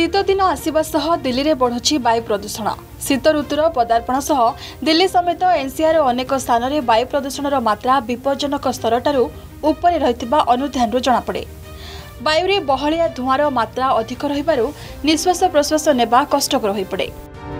शीत दिन आसवा सह दिल्ली में बढ़ुछि वायु प्रदूषण। शीत ऋतुर पदार्पण सह दिल्ली समेत एनसीआर अनेक स्थान में वायु प्रदूषण मात्रा विपज्जनक स्तर ठारू ऊपर रहिथिबा अनुध्यान जनापड़े। वायु रे बहलिया धुआर मात्रा अधिक रहिबारु निश्वास प्रश्वास नेबा कष्टकर होई पड़े।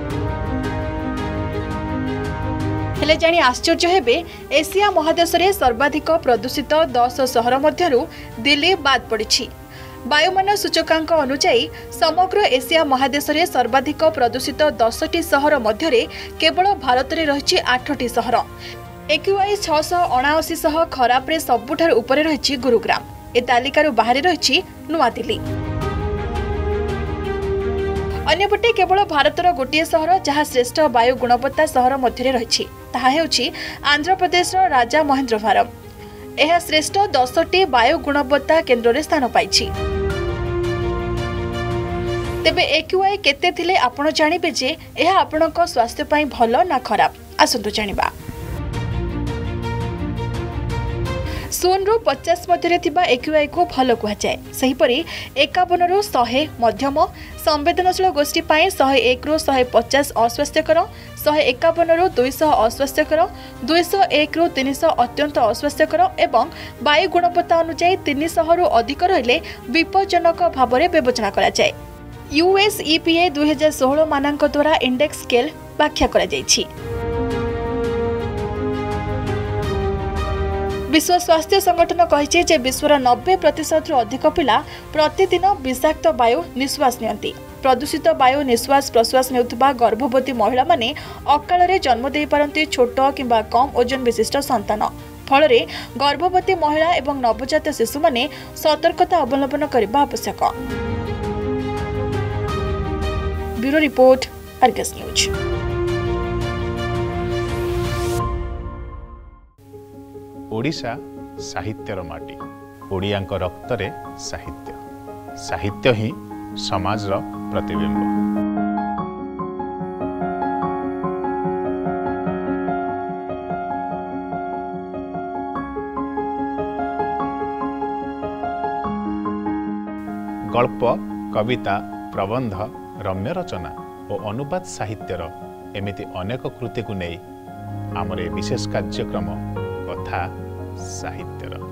हेले जानी आश्चर्य हेबे एशिया महादेश रे सर्वाधिक प्रदूषित 10 शहर मध्यरु दिल्ली बाद पड़िछि। वायुमान सूचकांक अनुसार समग्र एशिया महादेश रे सर्वाधिक प्रदूषित 10टी शहर मध्यरे केवल भारत रे रहिछि 8टी शहर। AQI 679 सह खराब रे सबुठार ऊपर रहिछि गुरुग्राम। ए तालिकारु बाहर रहिछि नुआ दिल्ली। अन्यपटे केवल भारतर गोटे शहर जहाँ श्रेष्ठ वायु गुणवत्ता शहर मध्य रही ताहा हेउछि आंध्र प्रदेश राजा महेंद्रवरम। यह श्रेष्ठ 10टी वायु गुणवत्ता केन्द्र रे स्थान पाइछि। तेबे AQI केते थिले आपण जानिबे जे यह आपणक स्वास्थ्य पई भलो ना खराब। आसंतु जानिबा। 0 रु 50 मध्य थिबा AQI को भलो कुहा जाय। सहीपरि 51 रु 100 मध्यम, संवेदनशील गोष्ठी पाए 101 रु 150 अस्वास्थ्यकर, 151 रु 200 अस्वास्थ्यकर, 201 रु 300 अत्यंत अस्वास्थ्यकर एवं वायु गुणवत्ता अनुसार 300 रु अधिक रहिले विपज्जनक भाव में विवेचना करा जाय। US EPA 2016 मानक द्वारा इंडेक्स स्केल व्याख्या करा जायछि। विश्व स्वास्थ्य संगठन कहिछि जे विश्वर 90% अधिक पिला प्रतिदिन विषाक्त वायु निश्वास नियंती। प्रदूषित वायु निश्वास प्रश्वास नेउथबा गर्भवती महिला माने अकाल रे जन्म देई पारंती छोट किंबा कम ओजन विशिष्ट संतान। फलरे गर्भवती महिला एवं नवजात शिशु माने सतर्कता अवलंबन करबा आवश्यक। Bureau report, Argus news. Odisha साहित्यर माटी। ओडियांक रक्तरे साहित्य। साहित्य ही समाजर प्रतिबिंब। गल्प, कविता, प्रबंध, रम्य रचना और अनुवाद साहित्यर एमिति अनेक कृति को नहीं आमर विशेष कार्यक्रम कथा साहित्यर।